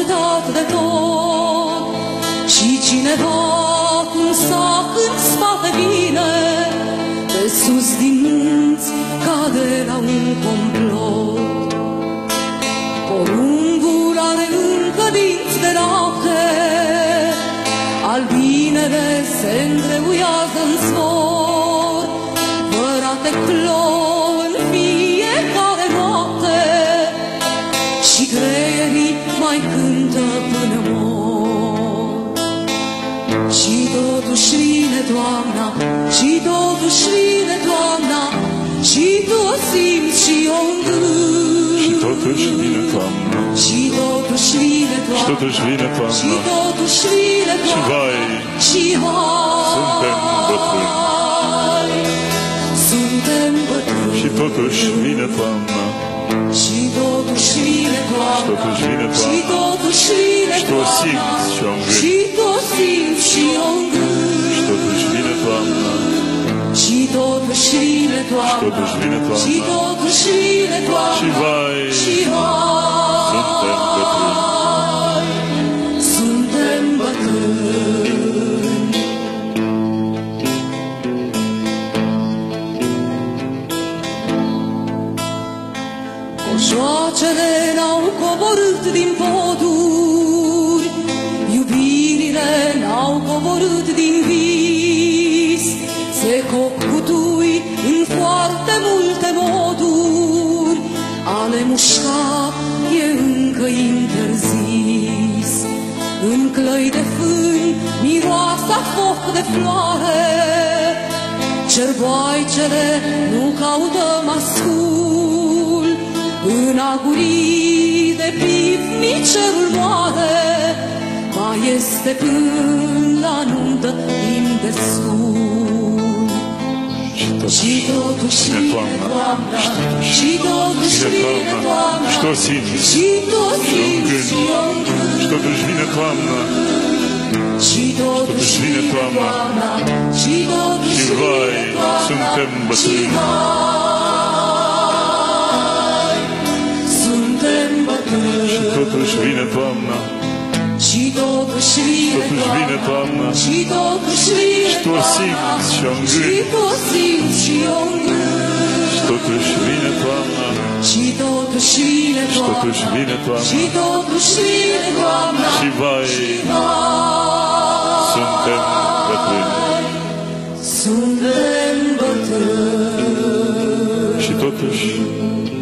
purtat de tot. Și cineva cum s-a în spate vine, de sus din munți cade la un complot. Porumbul are încă dinți de lapte, albinele se îngreuiază în zbor, vărate plouă în fiecare noapte și greierii mai cântă până mor. Și totuși vine toamna, și totuși vine toamna, și tu o simți și o îngâni. Și totuși vine toamna, și totuși vine toamna, și totuși vine toamna, și totuși vine și toamna, vai, și suntem bătrâni. Suntem bătrâni. Și totuși vine toamna, și totuși vine toamna, și totuși vine și toamna, totuși vine și tu o toamna, simți și o îngâni. și tu o simți și o îngâni. Și totuși vine toamna, și totuși vine toamna, și totuși vine toamna, și totuși vine toamna, și vai, și vai, suntem bătrâni. suntem bătrâni. Cojoacele n-au coborât din poduri, iubirile n-au coborât din vis, se cocutui în foarte multe moduri, ale mușca e încă interzis. În clăi de fân miroasa foc de floare, cerboaicele nu caută mascul, în agurii de pivni cerul moare, mai este până la nuntă timp destul. Și totuși vine toamna, și totuși vine toamna, și tu o simți și tu o simți și o îngâni. Și totuși vine toamna, și totuși vine toamna, și totuși și vai, vine toamna, suntem bătrâni. și vai, suntem bătrâni. Și totuși vine toamna, și totuși vine toamna, și totuși vine și tu o toamna, simți și o îngâni. și tu o simți și o îngâni. Și totuși vine toamna, și totuși vine și toamna, totuși vine toamna, și totuși vine toamna, și vai, suntem bătrâni. suntem bătrâni. Și totuși